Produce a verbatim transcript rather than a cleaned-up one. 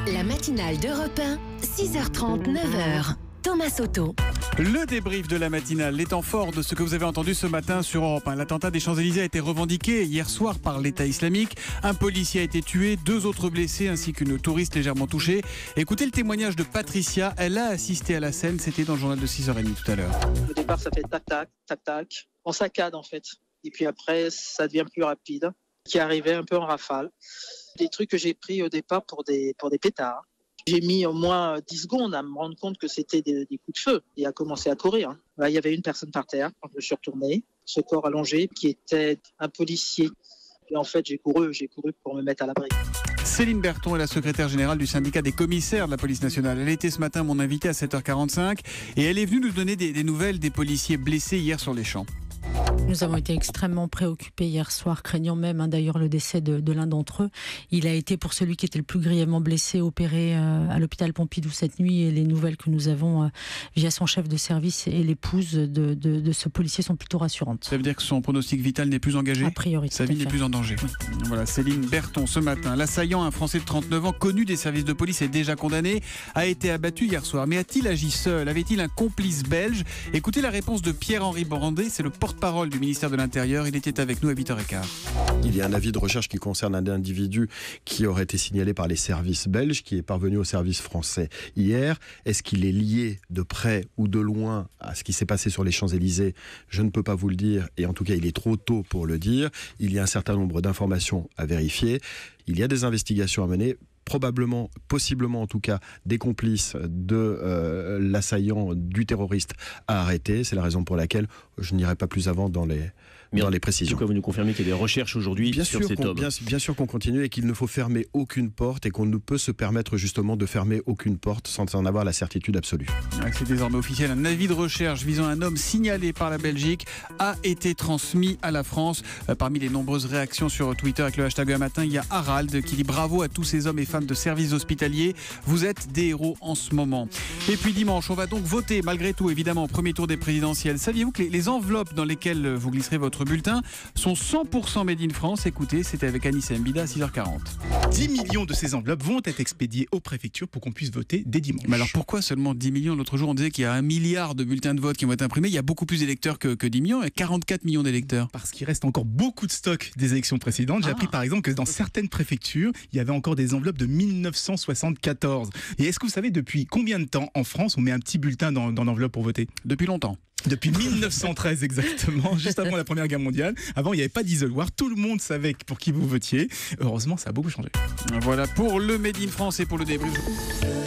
La matinale d'Europe un, six heures trente, neuf heures. Thomas Soto. Le débrief de la matinale, les temps forts de ce que vous avez entendu ce matin sur Europe un. L'attentat des Champs-Élysées a été revendiqué hier soir par l'État islamique. Un policier a été tué, deux autres blessés ainsi qu'une touriste légèrement touchée. Écoutez le témoignage de Patricia, elle a assisté à la scène, c'était dans le journal de six heures trente tout à l'heure. Au départ ça fait tac-tac, tac-tac, on saccade en fait. Et puis après ça devient plus rapide, qui arrivait un peu en rafale. Des trucs que j'ai pris au départ pour des, pour des pétards. J'ai mis au moins dix secondes à me rendre compte que c'était des, des coups de feu et à commencer à courir. Là, il y avait une personne par terre quand je me suis retourné, ce corps allongé qui était un policier. Et en fait, j'ai couru, j'ai couru pour me mettre à l'abri. Céline Berton est la secrétaire générale du syndicat des commissaires de la police nationale. Elle était ce matin mon invitée à sept heures quarante-cinq et elle est venue nous donner des, des nouvelles des policiers blessés hier sur les champs. Nous avons été extrêmement préoccupés hier soir, craignant même hein, d'ailleurs le décès de, de l'un d'entre eux. Il a été, pour celui qui était le plus grièvement blessé, opéré euh, à l'hôpital Pompidou cette nuit. Et les nouvelles que nous avons euh, via son chef de service et l'épouse de, de, de ce policier sont plutôt rassurantes. Ça veut dire que son pronostic vital n'est plus engagé ? A priori. Sa vie n'est plus en danger. Oui. Voilà, Céline Berton ce matin. L'assaillant, un Français de trente-neuf ans, connu des services de police et déjà condamné, a été abattu hier soir. Mais a-t-il agi seul ? Avait-il un complice belge ? Écoutez la réponse de Pierre-Henri Brandet, c'est le porte-parole du ministère de l'Intérieur. Il était avec nous à huit heures quinze. Il y a un avis de recherche qui concerne un individu qui aurait été signalé par les services belges, qui est parvenu au service français hier. Est-ce qu'il est lié de près ou de loin à ce qui s'est passé sur les Champs-Élysées ? Je ne peux pas vous le dire, et en tout cas il est trop tôt pour le dire. Il y a un certain nombre d'informations à vérifier. Il y a des investigations à mener. Probablement, possiblement en tout cas, des complices de euh, l'assaillant, du terroriste à arrêter. C'est la raison pour laquelle je n'irai pas plus avant dans les, dans les précisions. En tout cas, vous nous confirmez qu'il y a des recherches aujourd'hui bien sur sûr cet homme. Bien, bien sûr qu'on continue et qu'il ne faut fermer aucune porte et qu'on ne peut se permettre justement de fermer aucune porte sans en avoir la certitude absolue. C'est désormais officiel. Un avis de recherche visant un homme signalé par la Belgique a été transmis à la France. Euh, parmi les nombreuses réactions sur Twitter avec le hashtag un matin, il y a Harald qui dit bravo à tous ces hommes et femmes de services hospitaliers. Vous êtes des héros en ce moment. Et puis dimanche, on va donc voter malgré tout, évidemment, au premier tour des présidentielles. Saviez-vous que les, les enveloppes dans lesquelles vous glisserez votre bulletin sont cent pour cent made in France? Écoutez, c'était avec Anissa Mbida à six heures quarante. dix millions de ces enveloppes vont être expédiées aux préfectures pour qu'on puisse voter dès dimanche. Mais alors pourquoi seulement dix millions? L'autre jour, on disait qu'il y a un milliard de bulletins de vote qui vont être imprimés. Il y a beaucoup plus d'électeurs que, que dix millions. Il y a quarante-quatre millions d'électeurs. Parce qu'il reste encore beaucoup de stock des élections précédentes. J'ai ah. appris par exemple que dans certaines préfectures, il y avait encore des enveloppes de mille neuf cent soixante-quatorze. Et est-ce que vous savez depuis combien de temps en France on met un petit bulletin dans, dans l'enveloppe pour voter? Depuis longtemps. Depuis mille neuf cent treize exactement, juste avant la Première Guerre mondiale. Avant, il n'y avait pas d'isoloir, tout le monde savait pour qui vous votiez. Heureusement, ça a beaucoup changé. Voilà pour le Made in France et pour le débrief.